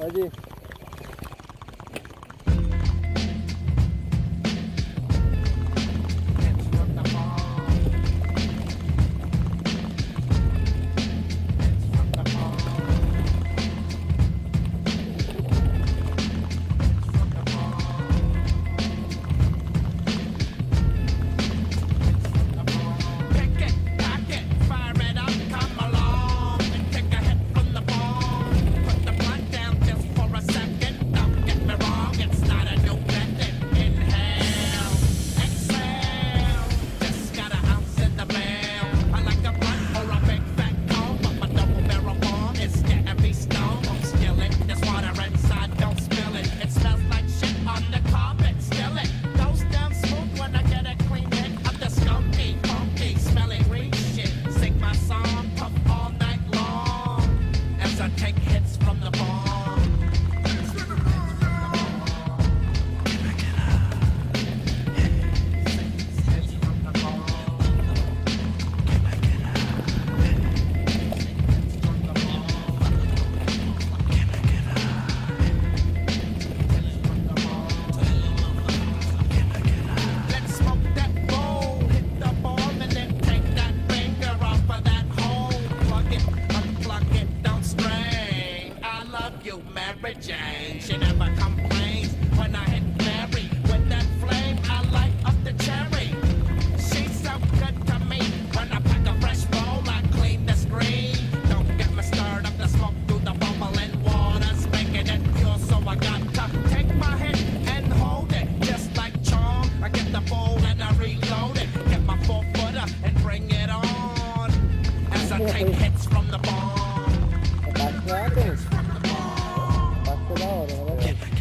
Pode ir. Mary Jane, she never complains when I hit Mary with that flame. I light up the cherry. She's so good to me. When I pack a fresh bowl, I clean the screen. Don't get me stirred up the smoke through the bubbling water's making it pure, so I got to take my hit and hold it just like charm. I get the bowl and I reload it. Get my 4-footer and bring it on as I take hits from the bomb. Get